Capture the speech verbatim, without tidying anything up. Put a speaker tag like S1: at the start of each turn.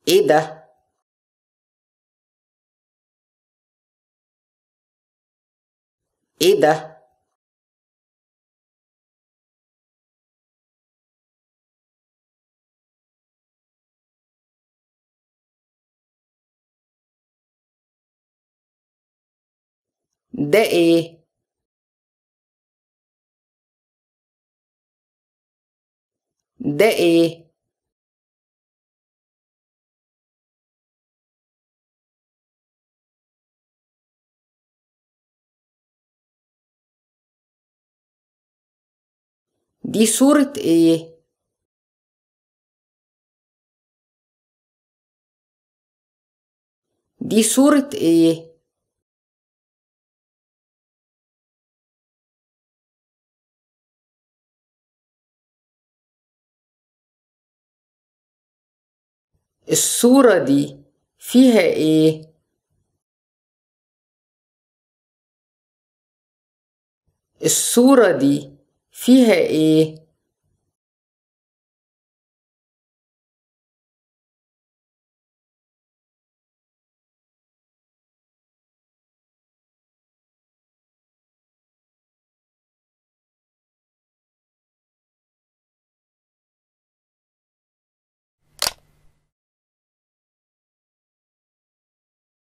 S1: ايه ده؟ ايه ده؟ ده ايه؟ ده ايه؟ دي صورة ايه؟ دي صورة ايه؟ الصورة دي فيها ايه؟ الصورة دي فيها ايه؟